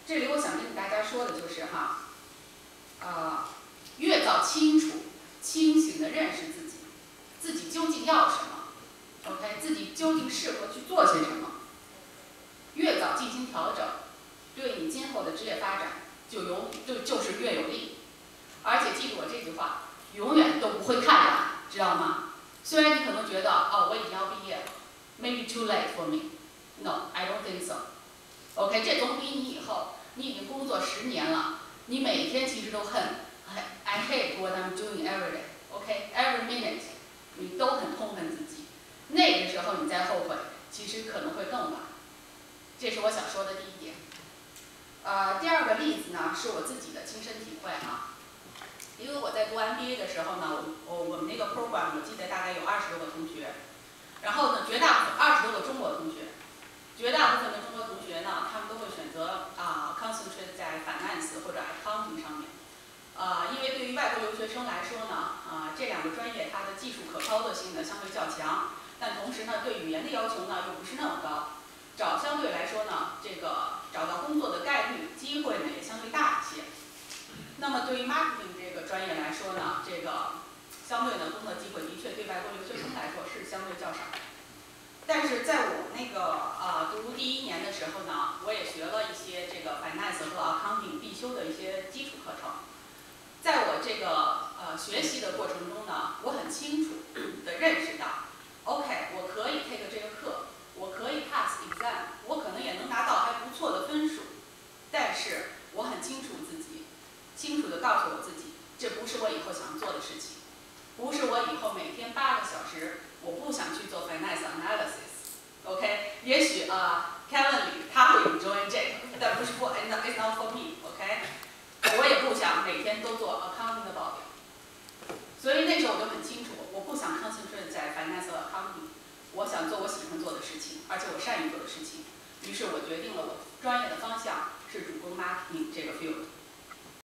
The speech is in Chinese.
这里我想跟大家说的就是哈，越早清楚、清醒地认识自己，自己究竟要什么 ，OK， 自己究竟适合去做些什么，越早进行调整，对你今后的职业发展就是越有利。而且记住我这句话，永远都不会太晚，知道吗？虽然你可能觉得我已经要毕业了 ，maybe too late for me。No, I don't think so. OK， 这总比你以后你已经工作10年了，你每天其实都I hate what I'm doing every day. OK，every minute， 你都很痛恨自己。那个时候你再后悔，其实可能会更晚。这是我想说的第一点。第二个例子呢，是我自己的亲身体会哈。因为我在读 MBA 的时候呢，我们那个 program 我记得大概有20多个同学，然后呢，绝大部分20多个中国同学，绝大部分的中国同学呢，他们都会选择concentrate 在 finance 或者 accounting 上面，因为对于外国留学生来说呢，这2个专业它的技术可操作性呢相对较强，但同时呢，对语言的要求呢又不是那么高，相对来说呢，这个找到工作的概率、机会呢也相对大一些。那么对于 marketing 这个专业来说呢，这个相对呢工作机会的确对外国留学生来说是相对较少。但是在我那个读第1年的时候呢，我也学了一些这个 finance 和 accounting 必修的一些基础课程。在我这个学习的过程中呢，我很清楚地认识到 ，OK， 我可以 take 这个课，我可以 pass exam， 我可能也能拿到还不错的分数，但是我很清楚自己。清楚地告诉我自己，这不是我以后想做的事情，不是我以后每天8个小时，我不想去做 finance analysis。OK， 也许Kevin 里他会 enjoy 这个，但不是我 ，it's not for me。OK， 我也不想每天都做 accounting 的报表，所以那时候我就很清楚，我不想 concentrate 在 finance accounting， 我想做我喜欢做的事情，而且我善于做的事情。于是我决定了我专业的方向是主攻 marketing 这个 field。